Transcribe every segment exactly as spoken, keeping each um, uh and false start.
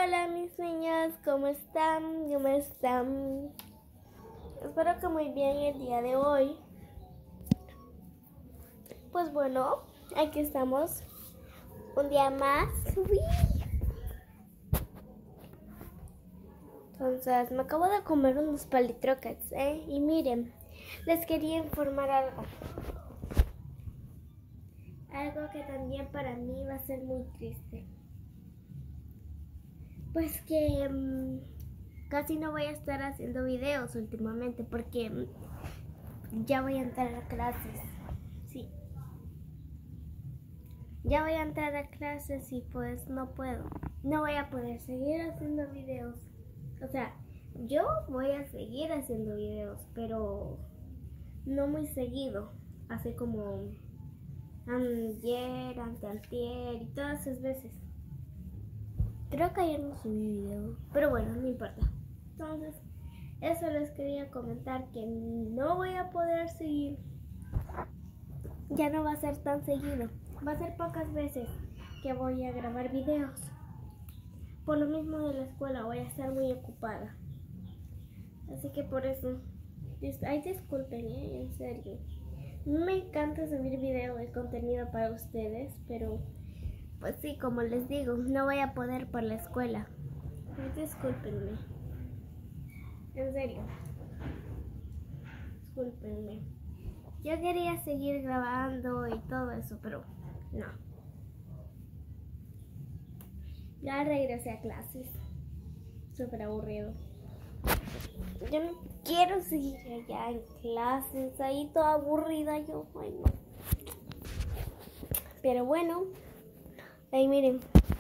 Hola mis niños, ¿cómo están? ¿Cómo están? Espero que muy bien el día de hoy. Pues bueno, aquí estamos un día más. ¡Uy! Entonces me acabo de comer unos palitroques, ¿eh? Y miren, les quería informar algo. Algo que también para mí va a ser muy triste. Pues que mmm, casi no voy a estar haciendo videos últimamente porque mmm, ya voy a entrar a clases. Sí. Ya voy a entrar a clases y pues no puedo. No voy a poder seguir haciendo videos. O sea, yo voy a seguir haciendo videos, pero no muy seguido. Así como ayer, anteantier y todas esas veces. Creo que ayer no subí video, pero bueno, no importa. Entonces, eso les quería comentar, que no voy a poder seguir. Ya no va a ser tan seguido. Va a ser pocas veces que voy a grabar videos. Por lo mismo de la escuela, voy a estar muy ocupada. Así que por eso, ay, disculpen, ¿eh? En serio. Me encanta subir videos y contenido para ustedes, pero pues sí, como les digo, no voy a poder por la escuela. Discúlpenme. En serio. Discúlpenme. Yo quería seguir grabando y todo eso, pero no. Ya regresé a clases. Súper aburrido. Yo no quiero seguir allá en clases, ahí toda aburrida yo, bueno. Pero bueno, ahí miren.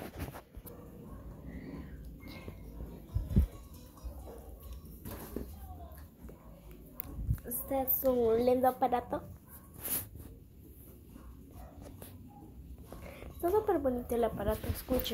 Este es un lindo aparato. Está súper bonito el aparato, escuchen.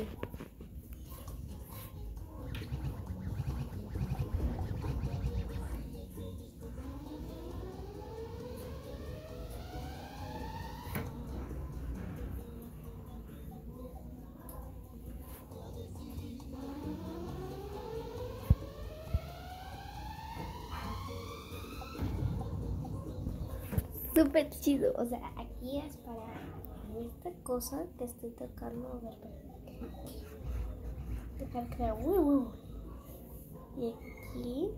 Súper chido, o sea, aquí es para esta cosa que estoy tocando, a ver, tocar creo, uy, uy. Y aquí,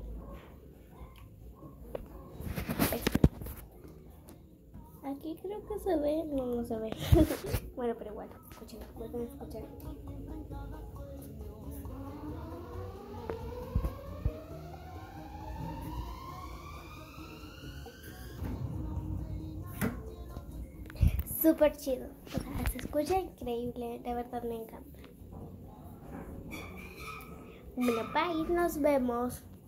aquí creo que se ve, no, no se ve. Bueno, pero igual, escuchen, vuelven a escuchar. Súper chido, o sea, se escucha increíble, de verdad me encanta. Bueno, bye, nos vemos.